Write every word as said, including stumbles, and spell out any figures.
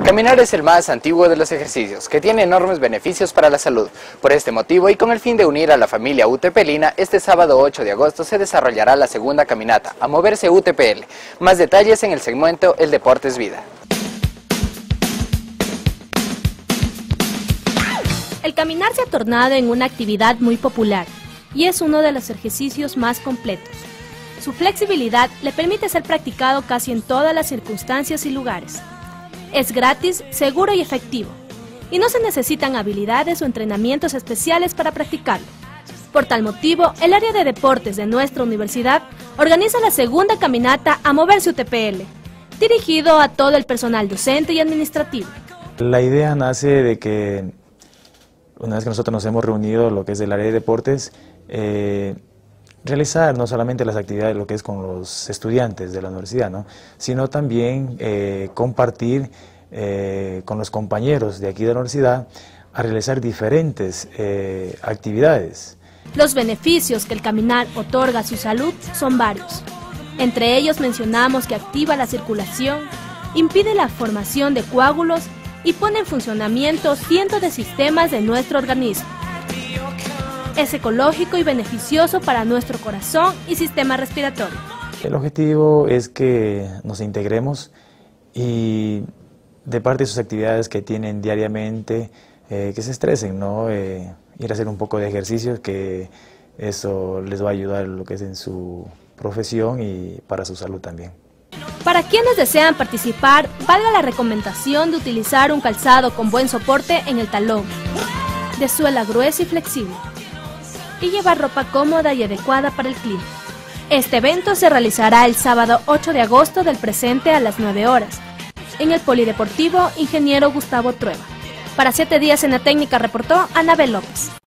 Caminar es el más antiguo de los ejercicios, que tiene enormes beneficios para la salud. Por este motivo y con el fin de unir a la familia utepelina, este sábado ocho de agosto se desarrollará la segunda caminata, A Moverse U T P L. Más detalles en el segmento El Deporte es Vida. El caminar se ha tornado en una actividad muy popular y es uno de los ejercicios más completos. Su flexibilidad le permite ser practicado casi en todas las circunstancias y lugares. Es gratis, seguro y efectivo, y no se necesitan habilidades o entrenamientos especiales para practicarlo. Por tal motivo, el área de deportes de nuestra universidad organiza la segunda caminata A Moverse U T P L, dirigido a todo el personal docente y administrativo. La idea nace de que una vez que nosotros nos hemos reunido, lo que es del área de deportes, eh, realizar no solamente las actividades, lo que es con los estudiantes de la universidad, ¿no?, sino también eh, compartir eh, con los compañeros de aquí de la universidad a realizar diferentes eh, actividades. Los beneficios que el caminar otorga a su salud son varios. Entre ellos mencionamos que activa la circulación, impide la formación de coágulos y pone en funcionamiento cientos de sistemas de nuestro organismo. Es ecológico y beneficioso para nuestro corazón y sistema respiratorio. El objetivo es que nos integremos y de parte de sus actividades que tienen diariamente, eh, que se estresen, ¿no? Eh, ir a hacer un poco de ejercicios, que eso les va a ayudar en lo que es en su profesión y para su salud también. Para quienes desean participar, valga la recomendación de utilizar un calzado con buen soporte en el talón, de suela gruesa y flexible, y llevar ropa cómoda y adecuada para el clima. Este evento se realizará el sábado ocho de agosto del presente a las nueve horas, en el Polideportivo Ingeniero Gustavo Trueba. Para siete días en la técnica reportó Anabel López.